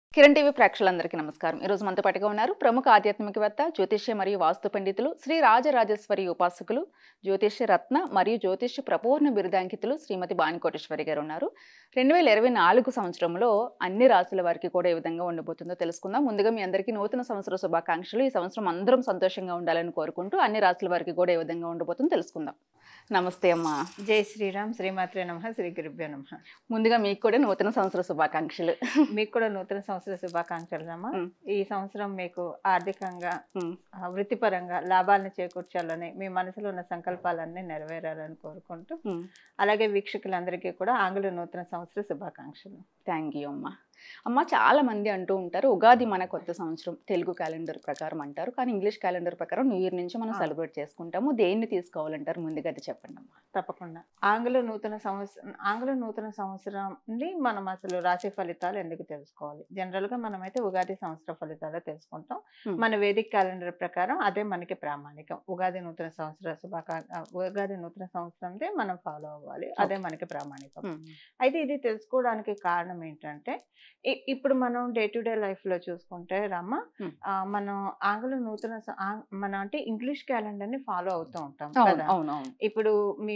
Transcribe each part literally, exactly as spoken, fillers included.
Kiran TV ప్రేక్షకులందరికీ నమస్కారం. ఈ రోజు మనతో పాటుగా ఉన్నారు ప్రముఖ ఆధ్యాత్మికవేత్త, జ్యోతిష్య మరియు వాస్తు పండితులు, శ్రీ రాజరాజేశ్వరి ఉపాసకులు, జ్యోతిష్య రత్న మరియు జ్యోతిష్య ప్రపూర్ణ బిరుదాంకితులు శ్రీమతి బాణికోటేశ్వరి గారు ఉన్నారు. రెండు వేల ఇరవై నాలుగు సంవత్సరంలో అన్ని రాశుల వారికి కూడా ఏ విధంగా ఉండబోతుందో తెలుసుకుందాం. ముందుగా మీ అందరికీ నూతన సంవత్సర శుభాకాంక్షలు. ఈ సంవత్సరం అందరం సంతోషంగా ఉండాలని కోరుకుంటూ అన్ని రాశుల వారికి కూడా ఏ విధంగా ఉండబోతుందో తెలుసుకుందాం. నమస్తే అమ్మా. జై శ్రీరామ్. శ్రీమాత్రే నమః. శ్రీ గురుభ్యో నమః. ముందుగా మీకు కూడా నూతన సంవత్సర శుభాకాంక్షలు. మీకు కూడా నూతన సంవత్సర శుభాకాంక్షలు అమ్మా. ఈ సంవత్సరం మీకు ఆర్థికంగా ఆ, వృత్తిపరంగా లాభాలను చేకూర్చాలని, మీ మనసులో ఉన్న సంకల్పాలన్నీ నెరవేరాలని కోరుకుంటూ, అలాగే వీక్షకులందరికీ కూడా ఆంగ్ల నూతన సంవత్సర శుభాకాంక్షలు. థ్యాంక్ యూ అమ్మా. అమ్మ, చాలా మంది అంటూ ఉంటారు ఉగాది మన కొత్త సంవత్సరం తెలుగు క్యాలెండర్ ప్రకారం అంటారు, కానీ ఇంగ్లీష్ క్యాలెండర్ ప్రకారం న్యూ ఇయర్ నుంచి మనం సెలబ్రేట్ చేసుకుంటాము. దేన్ని తీసుకోవాలంటారు? ముందుగా అది చెప్పండి అమ్మా. తప్పకుండా. ఆంగ్ల నూతన సంవత్సరం ఆంగ్ల నూతన సంవత్సరాన్ని మనం అసలు రాశి ఫలితాలు ఎందుకు తెలుసుకోవాలి? జనరల్ గా మనమైతే ఉగాది సంవత్సర ఫలితాలు తెలుసుకుంటాం. మన వేదిక్ క్యాలెండర్ ప్రకారం అదే మనకి ప్రామాణికం. ఉగాది నూతన సంవత్సర శుభాకా ఉగాది నూతన సంవత్సరందే మనం ఫాలో అవ్వాలి, అదే మనకి ప్రామాణికం. అయితే ఇది తెలుసుకోవడానికి కారణం ఏంటంటే, ఇప్పుడు మనం డే టు డే లైఫ్ లో చూసుకుంటే రమ్మ, మనం ఆంగ్ల నూతన మన అంటే ఇంగ్లీష్ క్యాలెండర్ ని ఫాలో అవుతూ ఉంటాం కదా. ఇప్పుడు మీ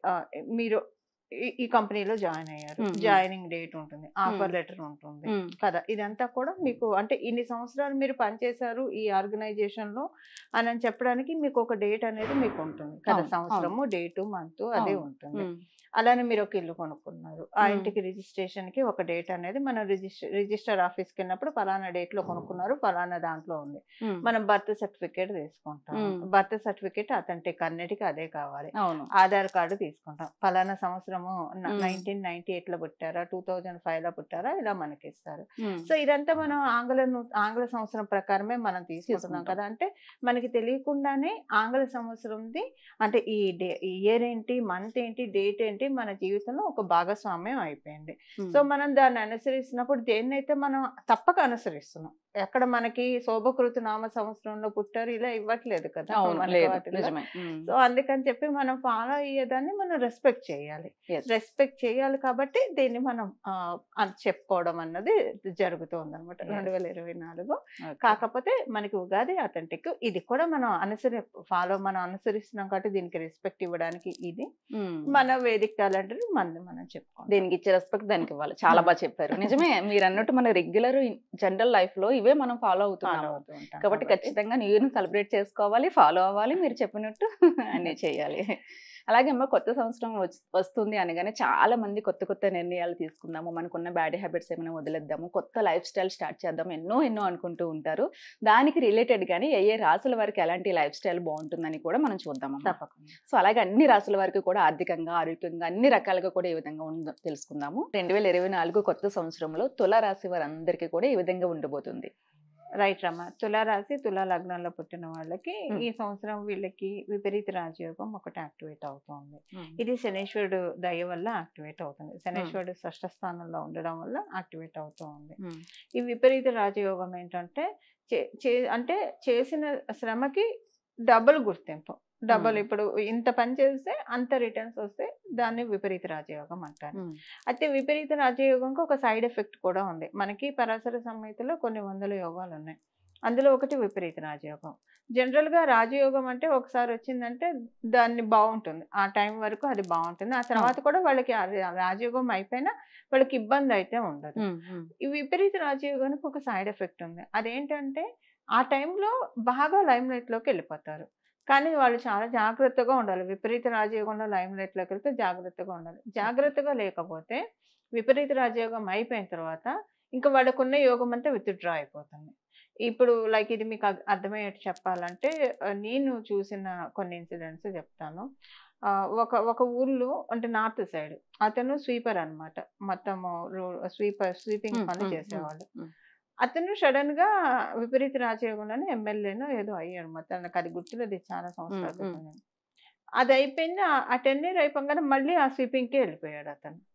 మీరు ఈ కంపెనీలో జాయిన్ అయ్యారు, జాయినింగ్ డేట్ ఉంటుంది, ఆఫర్ లెటర్ ఉంటుంది కదా. ఇదంతా కూడా మీకు అంటే ఇన్ని సంవత్సరాలు మీరు పనిచేశారు ఈ ఆర్గనైజేషన్ లో అని చెప్పడానికి మీకు ఒక డేట్ అనేది మీకు ఉంటుంది కదా. సంవత్సరము, డేటు, మంత్ అదే ఉంటుంది. అలానే మీరు ఒక ఇల్లు కొనుక్కున్నారు, ఆ ఇంటికి రిజిస్ట్రేషన్ కి ఒక డేట్ అనేది మనం రిజిస్టర్ రిజిస్టర్ ఆఫీస్కి వెళ్ళినప్పుడు ఫలానా డేట్ లో కొనుక్కున్నారు, ఫలానా దాంట్లో ఉంది. మనం బర్త్ సర్టిఫికేట్ తీసుకుంటాం, బర్త్ సర్టిఫికేట్ అథెంటిక్ అన్నిటికీ అదే కావాలి. ఆధార్ కార్డు తీసుకుంటాం, ఫలానా సంవత్సరము నైన్టీన్ నైన్టీ ఎయిట్ లో పుట్టారా, టూ థౌజండ్ ఫైవ్ లో పుట్టారా, ఇలా మనకి ఇస్తారు. సో ఇదంతా మనం ఆంగ్ల ఆంగ్ల సంవత్సరం ప్రకారమే మనం తీసుకుంటున్నాం కదా. అంటే మనకి తెలియకుండానే ఆంగ్ల సంవత్సరంది అంటే ఈ డే ఇయర్ ఏంటి, మంత్ ఏంటి, డేట్ ఏంటి మన జీవితంలో ఒక భాగస్వామ్యం అయిపోయింది. సో మనం దాన్ని అనుసరిస్తున్నప్పుడు దేన్నైతే మనం తప్పక అనుసరిస్తున్నాం. ఎక్కడ మనకి శోభకృత నామ సంవత్సరంలో పుట్టారు ఇలా ఇవ్వట్లేదు కదా. సో అందుకని చెప్పి మనం ఫాలో అయ్యేదాన్ని మనం రెస్పెక్ట్ చేయాలి. రెస్పెక్ట్ చేయాలి కాబట్టి దీన్ని మనం చెప్పుకోవడం అన్నది జరుగుతుంది అనమాట రెండు వేల ఇరవై నాలుగు. కాకపోతే మనకి ఉగాది అథెంటిక్, ఇది కూడా మనం అనుసరి ఫాలో మనం అనుసరిస్తున్నాం కాబట్టి దీనికి రెస్పెక్ట్ ఇవ్వడానికి ఇది మన వేదిక క్యాలెండర్ మంది మనం చెప్పుకోవాలి. దీనికి ఇచ్చే రెస్పెక్ట్ దానికి ఇవ్వాలి. చాలా బాగా చెప్పారు. నిజమే, మీరు అన్నట్టు మన రెగ్యులర్ జనరల్ లైఫ్ లో ఇవే మనం ఫాలో అవుతున్నాం కాబట్టి ఖచ్చితంగా న్యూ ఇయర్ ని సెలబ్రేట్ చేసుకోవాలి, ఫాలో అవ్వాలి, మీరు చెప్పినట్టు అన్ని చేయాలి. అలాగే అమ్మ, కొత్త సంవత్సరం వస్తుంది అనగానే చాలా మంది కొత్త కొత్త నిర్ణయాలు తీసుకుందాము, మనకున్న బ్యాడ్ హ్యాబిట్స్ ఏమైనా వదిలేద్దాము, కొత్త లైఫ్ స్టైల్ స్టార్ట్ చేద్దాము, ఎన్నో ఎన్నో అనుకుంటూ ఉంటారు. దానికి రిలేటెడ్ గానీ ఏ ఏ రాసుల వారికి ఎలాంటి లైఫ్ స్టైల్ బాగుంటుందని కూడా మనం చూద్దాము. సో అలాగే అన్ని రాసుల వారికి కూడా ఆర్థికంగా, ఆరోగ్యంగా అన్ని రకాలుగా కూడా ఏ విధంగా ఉందో తెలుసుకుందాము. రెండు వేల ఇరవై నాలుగు కొత్త సంవత్సరంలో తుల రాశి వారందరికీ కూడా ఏ విధంగా ఉండబోతుంది? రైట్ రమ్మ. తులారాశి తులా లగ్నంలో పుట్టిన వాళ్ళకి ఈ సంవత్సరం వీళ్ళకి విపరీత రాజయోగం ఒకటి యాక్టివేట్ అవుతుంది. ఇది శనేశ్వరుడు దయ వల్ల యాక్టివేట్ అవుతుంది. శనేశ్వరుడు షష్ఠ స్థానంలో ఉండడం వల్ల యాక్టివేట్ అవుతూ ఉంది. ఈ విపరీత రాజయోగం ఏంటంటే అంటే చేసిన శ్రమకి డబుల్ గుర్తింపు, డబల్. ఇప్పుడు ఇంత పని చేస్తే అంత రిటర్న్స్ వస్తే దాన్ని విపరీత రాజయోగం అంటారు. అయితే విపరీత రాజయోగంకి ఒక సైడ్ ఎఫెక్ట్ కూడా ఉంది. మనకి పరాశర సంహితలో కొన్ని వందల యోగాలు ఉన్నాయి, అందులో ఒకటి విపరీత రాజయోగం. జనరల్ గా రాజయోగం అంటే ఒకసారి వచ్చిందంటే దాన్ని బాగుంటుంది, ఆ టైం వరకు అది బాగుంటుంది, ఆ తర్వాత కూడా వాళ్ళకి రాజయోగం అయిపోయినా వాళ్ళకి ఇబ్బంది అయితే ఉండదు. ఈ విపరీత రాజయోగానికి ఒక సైడ్ ఎఫెక్ట్ ఉంది. అదేంటంటే ఆ టైంలో బాగా లైమ్ లైట్ లోకి వెళ్ళిపోతారు, కానీ వాళ్ళు చాలా జాగ్రత్తగా ఉండాలి. విపరీత రాజయోగంలో లైమ్ లైట్లోకి వెళ్తే జాగ్రత్తగా ఉండాలి. జాగ్రత్తగా లేకపోతే విపరీత రాజయోగం అయిపోయిన తర్వాత ఇంకా వాళ్ళకున్న యోగం అంతా విత్డ్రా అయిపోతుంది. ఇప్పుడు లైక్ ఇది మీకు అర్థమయ్యేట్టు చెప్పాలంటే నేను చూసిన కొన్ని ఇన్సిడెంట్స్ చెప్తాను. ఒక ఒక ఊర్లో అంటే నార్త్ సైడ్ అతను స్వీపర్ అనమాట, మొత్తము స్వీపర్ స్వీపింగ్ పని చేసేవాళ్ళు. అతను సడన్ గా విపరీత రాజయోగంలోనే ఎమ్మెల్యేనో ఏదో అయ్యాడు. మొత్తం నాకు అది గుర్తులేదు, చాలా సంవత్సరాలు. అది అయిపోయింది. ఆ టెన్ ఇయర్ అయిపోగానే మళ్ళీ ఆ స్వీపింగ్కే వెళ్ళిపోయాడు అతను.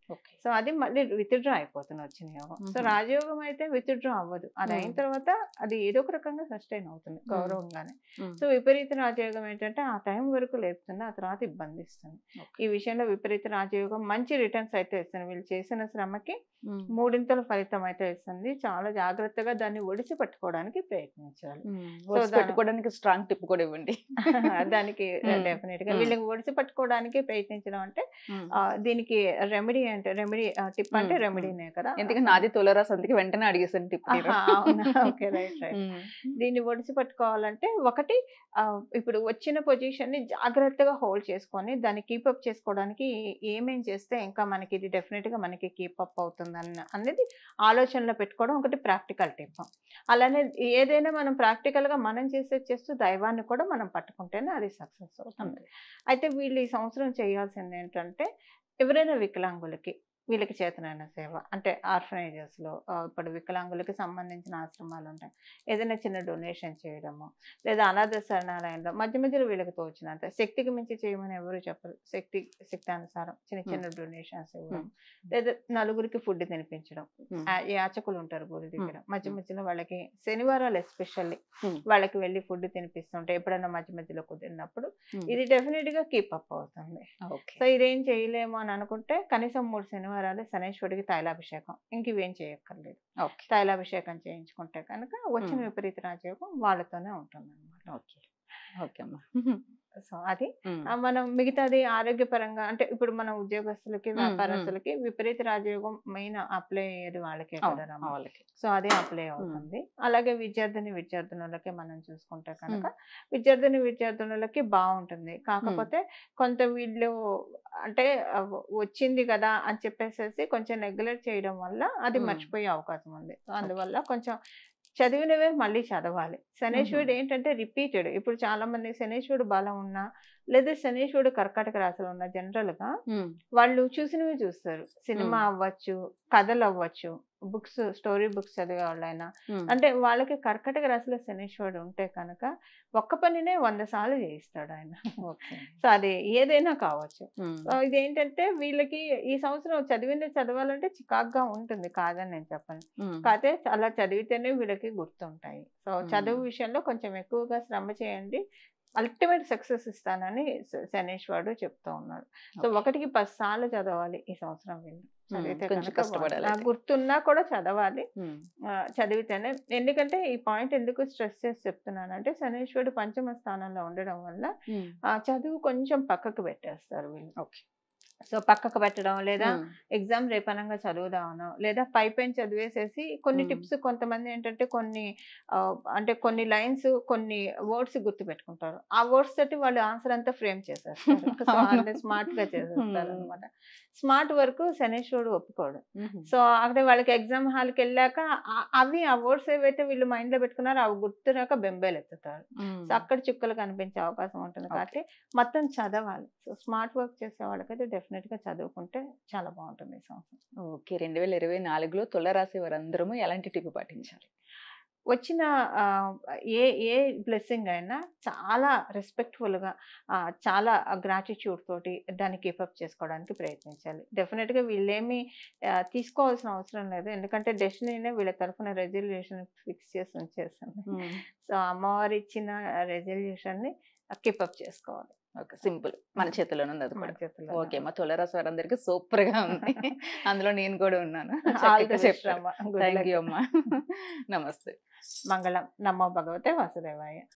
ఓకే. సో అది మళ్ళీ విత్డ్రా అయిపోతుంది వచ్చిన యోగం. So hmm. రాజయోగం అయితే విత్డ్రా అవ్వదు, అది అయిన మ్మ్. తర్వాత అది ఏదో ఒక రకంగా సస్టైన్ అవుతుంది మ్మ్. గౌరవంగానే. మ్మ్. సో విపరీత రాజయోగం ఏంటంటే ఆ టైం వరకు లేపుతుంది, ఆ తర్వాత ఇబ్బంది ఇస్తుంది. ఓకే. ఈ విషయంలో విపరీత రాజయోగం మంచి రిటర్న్స్ అయితే ఇస్తుంది, వీళ్ళు చేసిన శ్రమకి మ్మ్. మూడింతల ఫలితం అయితే ఇస్తుంది. చాలా జాగ్రత్తగా దాన్ని ఒడిసి పట్టుకోవడానికి ప్రయత్నించాలి. మ్మ్. సో వర్డ్స్ దాని పెట్టుకోవడానికి స్ట్రాంగ్ టిప్ కూడా ఇవ్వండి. దానికి మ్మ్. డెఫినెట్ గా మ్మ్. వీళ్ళకి ఒడిసి పట్టుకోవడానికి ప్రయత్నించడం అంటే మ్మ్. ఆ, దీనికి రెమెడీ అంటే రెమెడీ టిప్ అంటే మ్మ్. మ్మ్. రెమెడీనే కదా. ఎందుకంటే నాది తులరాశి, అందుకే వెంటనే అడిగేసాను టిప్ నేను. ఆహా, అవునా, ఓకే, రైట్ రైట్. మ్మ్. దీన్ని ఒడిసి పట్టుకోవాలంటే ఒకటి ఆ, ఇప్పుడు వచ్చిన పొజిషన్ ని జాగ్రత్తగా హోల్డ్ చేసుకొని దాన్ని కీపప్ చేసుకోవడానికి ఏమేం చేస్తే ఇంకా మనకి ఇది డెఫినెట్ గా మనకి కీపప్ అవుతుంది అన్న అనేది ఆలోచనలో పెట్టుకోవడం ఒకటి ప్రాక్టికల్ టిప్. అలానే ఏదైనా మనం ప్రాక్టికల్ గా మనం చేసే చేస్తూ దైవాన్ని కూడా మనం పట్టుకుంటేనే అది సక్సెస్ అవుతుంది. అయితే వీళ్ళు ఈ సంవత్సరం చేయాల్సింది ఏంటంటే ఎవరైనా వికలాంగులకి వీళ్ళకి చేతనైన సేవ అంటే ఆర్ఫనైజెస్ లో ఆ, ఇప్పుడు వికలాంగులకి సంబంధించిన ఆశ్రమాలు ఉంటాయి, ఏదైనా చిన్న డొనేషన్ చేయడము, లేదా అనాథ శరణాలయంలో మధ్య మధ్యలో వీళ్ళకి తోచినంత, శక్తికి మించి చేయమని ఎవరు చెప్పరు, శక్తి శక్తి అనుసారం చిన్న చిన్న డొనేషన్స్ ఇవ్వడం, లేదా నలుగురికి ఫుడ్ తినిపించడం. మ్మ్. ఆ- యాచకులు ఉంటారు గుడి దగ్గర, మ్మ్. మధ్య మధ్యలో వాళ్ళకి శనివారాలు ఎస్పెషల్లీ మ్మ్. వాళ్ళకి వెళ్ళి ఫుడ్ తినిపిస్తుంటే ఎప్పుడైనా మధ్య మధ్యలో కుదిరినప్పుడు మ్మ్. ఇది డెఫినెట్ గా కీప్ అప్ అవుతుంది. ఓకే. సో ఇదేం చేయలేము అని అనుకుంటే కనీసం మూడు శనివారాలు శనేశ్వరుడికి తైలాభిషేకం, ఇంక ఇవేం చేయక్కర్లేదు, ఓకే. తైలాభిషేకం చేయించుకుంటే కనుక వచ్చిన మ్మ్. విపరీత రాజయోగం వాళ్ళతోనే ఉంటుంది అనమాట. ఓకే. ఓకే అమ్మా. సో అది మ్మ్. ఆ, మనం మిగతాది ఆరోగ్యపరంగా అంటే ఇప్పుడు మన ఉద్యోగస్తులకి మ్మ్. మ్మ్. వ్యాపారస్తులకి విపరీత రాజయోగం మెయిన్ అప్లై అయ్యేది వాళ్ళకే అవును, కదా ఆ రమ్మ. వాళ్ళకి. సో అదే అప్లై అవుతుంది. అలాగే విద్యార్థిని విద్యార్థినులకి మనం చూసుకుంటే కనుక మ్మ్. విద్యార్థిని విద్యార్థినులకి బాగుంటుంది. మ్మ్. కాకపోతే కొంత వీళ్ళు అంటే ఆ, వచ్చింది కదా అని చెప్పేసేసి కొంచెం నెగ్లెక్ట్ చేయడం వల్ల అది మ్మ్. మర్చిపోయే అవకాశం ఉంది. So okay. అందువల్ల కొంచెం చదివినవే మళ్ళీ చదవాలి. మ్మ్. శనేశ్వరుడు ఏంటంటే రిపీటెడ్, ఇప్పుడు చాలా మంది శనేశ్వరుడు బలం ఉన్నా లేదా శనేశ్వరుడు కర్కాటక రాశిలో ఉన్న జనరల్ గా మ్మ్. వాళ్ళు చూసినవి చూస్తారు. సినిమా మ్మ్. అవ్వచ్చు, కథలు అవ్వచ్చు, బుక్స్ స్టోరీ బుక్స్ చదివే వాళ్ళైనా మ్మ్. అంటే వాళ్ళకి కర్కటక రాశిలో శనీశ్వరుడు ఉంటే కనుక ఒక్క పనినే వంద సార్లు చేయిస్తాడు ఆయన. ఓకే. సో అది ఏదైనా కావచ్చు. మ్మ్. సో ఇదేంటంటే వీళ్ళకి ఈ సంవత్సరం చదివింది చదవాలంటే చికాగ్గా ఉంటుంది, కాదని నేను చెప్పను. మ్మ్. కాకపోతే అలా చదివితేనే వీళ్ళకి గుర్తుంటాయి. So hmm. చదువు విషయంలో కొంచెం ఎక్కువగా శ్రమ చేయండి, అల్టిమేట్ సక్సెస్ ఇస్తానని శ- శనీశ్వరుడు చెప్తూ ఉన్నాడు. So okay. ఒకటికి పది సార్లు చదవాలి ఈ సంవత్సరం వీళ్ళు. మ్మ్. చదివితే కొంచెం కనుక కష్టపడాలి బాగుంటుంది. ఆ, అయితే. గుర్తున్నా కూడా చదవాలి. మ్మ్. ఆ, చదివితేనే, ఎందుకంటే ఈ పాయింట్ ఎందుకు స్ట్రెస్ చేసి చెప్తున్నానంటే శనీశ్వరుడు పంచమ స్థానంలో ఉండడం వల్ల మ్మ్. ఆ చదువు కొంచెం పక్కకు పెట్టేస్తారు వీళ్ళు. ఓకే. సో పక్కకు పెట్టడం లేదా మ్మ్. ఎగ్జామ్ రేపనంగా చదువుదామనో లేదా పై పైన చదివేసేసి కొన్ని మ్మ్. టిప్స్, కొంతమంది ఏంటంటే కొన్ని ఆ, అంటే కొన్ని లైన్స్ కొన్ని వర్డ్స్ గుర్తు పెట్టుకుంటారు, ఆ వర్డ్స్ తోటి వాళ్ళు ఆన్సర్ అంతా ఫ్రేమ్ చేసేస్తారు. సో అవును. అంటే స్మార్ట్ గా చేసేస్తారు మ్మ్. అనమాట. స్మార్ట్ వర్క్ శనీశ్వరుడు ఒప్పుకోడు. మ్మ్. సో అక్కడ వాళ్ళకి ఎగ్జామ్ హాల్కి వెళ్ళాక ఆ- అవి ఆ వర్డ్స్ ఏవైతే వీళ్ళు మైండ్ లో పెట్టుకున్నారో అవి గుర్తురాక బెంబేలు ఎత్తుతారు. మ్మ్. సో అక్కడ చుక్కలు కనిపించే అవకాశం ఉంటుంది. ఓకే. కాబట్టి మొత్తం చదవాలి. సో స్మార్ట్ వర్క్ చేసే వాళ్ళకైతే డెఫినెట్ గా చదువుకుంటే చాలా బాగుంటుంది ఈ సంవత్సరం. ఓకే. రెండు వేల ఇరవై నాలుగులో తులరాశి వారందరము ఎలాంటి టిప్ పాటించాలి? వచ్చిన ఆ, ఏ ఏ బ్లెస్సింగ్ అయినా చాలా రెస్పెక్ట్ఫుల్ గా ఆ, చాలా గ్రాటిట్యూడ్ తోటి దాన్ని కీపప్ చేసుకోవడానికి ప్రయత్నించాలి. డెఫినెట్ గా వీళ్ళేమి ఆ, తీసుకోవాల్సిన అవసరం లేదు, ఎందుకంటే డెస్టినీనే వీళ్ళ తరఫున రెజల్యూషన్ ఫిక్స్ చేసి ఉంచేసింది. మ్మ్. సో అమ్మవారు ఇచ్చిన రెజల్యూషన్ ని కీపప్ చేసుకోవాలి. ఓకే. సింపుల్, మన చేతిలోనే ఉంది అది మన కూడా. చేతుల్లో ఓకే. మా తులరాశి వారందరికీ సూపర్ గా ఉంది. అందులో నేను కూడా ఉన్నాను. ఆల్ ది చక్కగా బెస్ట్ చెప్పారు. అమ్మ. Good thank luck. యూ అమ్మా. నమస్తే. మంగళం. నమో భగవతే వాసుదేవాయ.